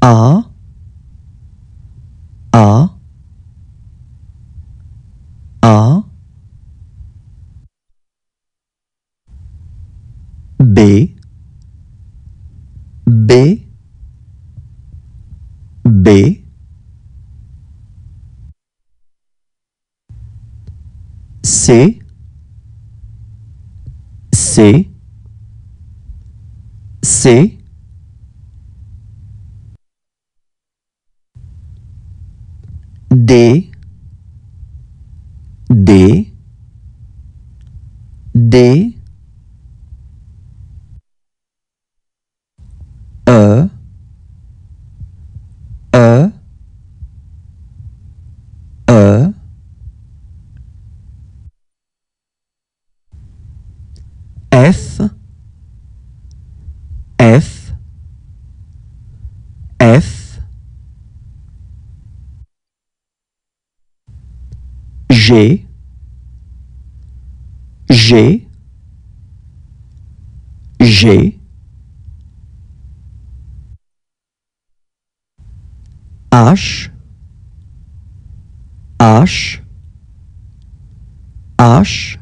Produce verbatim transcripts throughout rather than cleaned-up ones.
A, A, A, B, B, B, C, C, C, D, D, D, E, E, E, F, F, F, G, G, G, H, H, H,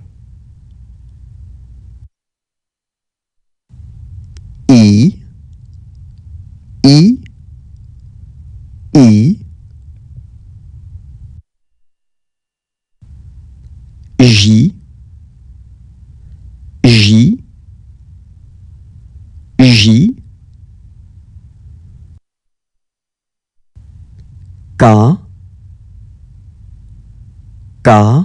I, I, I, J, J, J, K, K,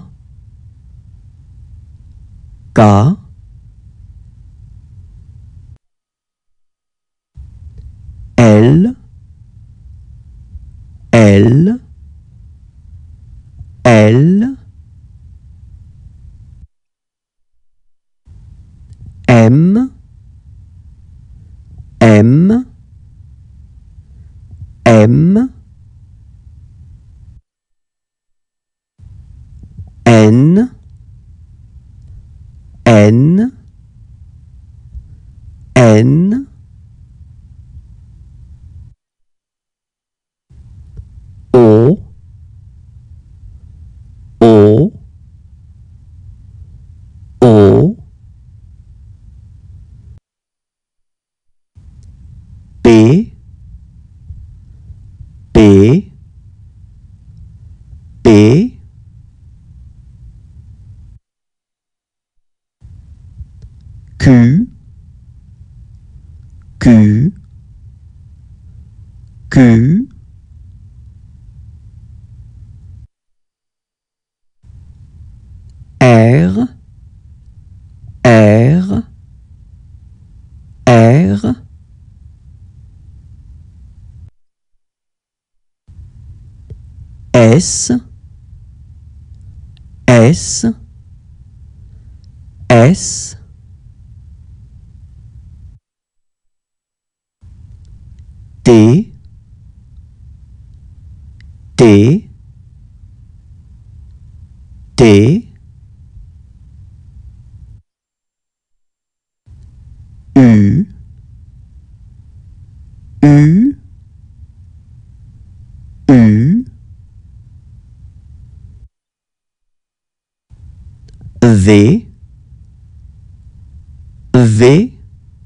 K, L, L, L, M, M, M, N, N, N, O, O, O, P, P, P, Q, Q, Q, R, R, R, S, S, S, T, T, T, U, U, U, V, V,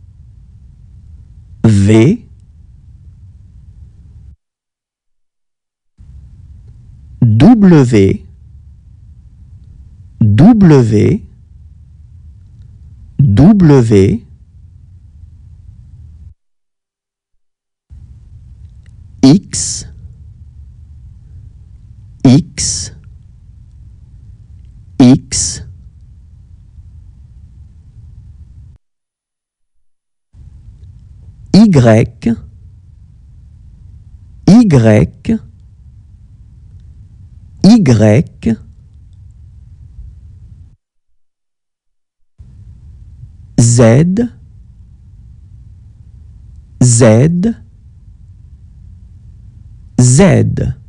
V, W, W, W, X, X, X, Y, Y, Y, Z, Z, Z.